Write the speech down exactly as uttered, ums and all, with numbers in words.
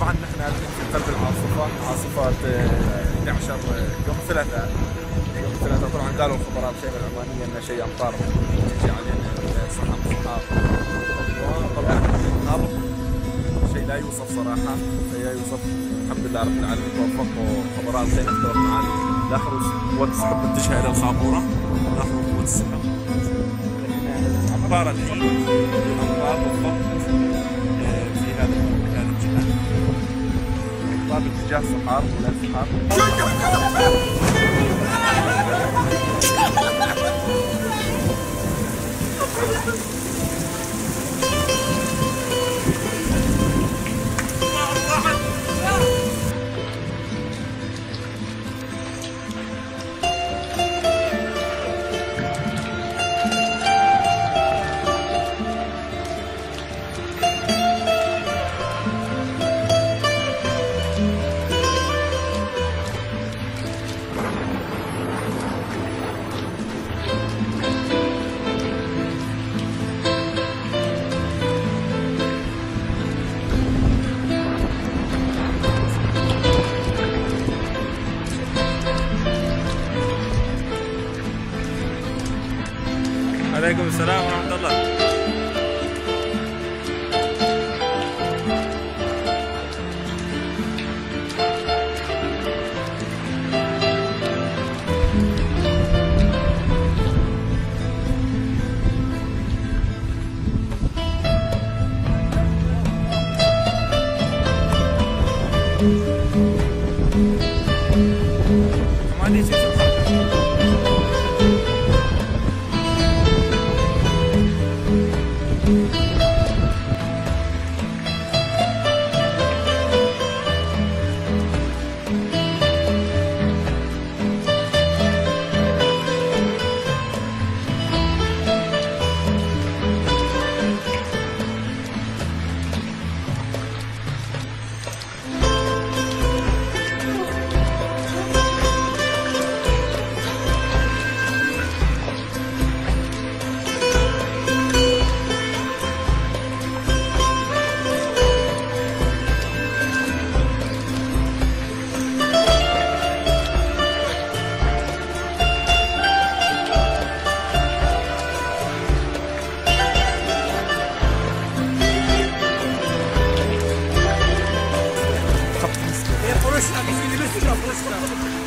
طبعا نحن الحين في قلب العاصفه، عاصفه احد عشر يوم الثلاثاء. يوم الثلاثاء طبعا قالوا الخبراء الخيمه العمانيه ان شيء امطار تجي علينا صحاب صحاب، وطبعا النهار شيء لا يوصف صراحه، شيء لا يوصف. الحمد لله رب العالمين توفقوا خبراء الخيمه توفقوا معنا لاخر قوه السحب متجهه الى الخابوره، لاخر قوه السحب امطار الحين امطار بالضبط في هذا في هذا الجهه، امطار باتجاه الصحار ولا الصحار. عليكم السلام ورحمة الله. Rusya, bir Rusya, Rusya.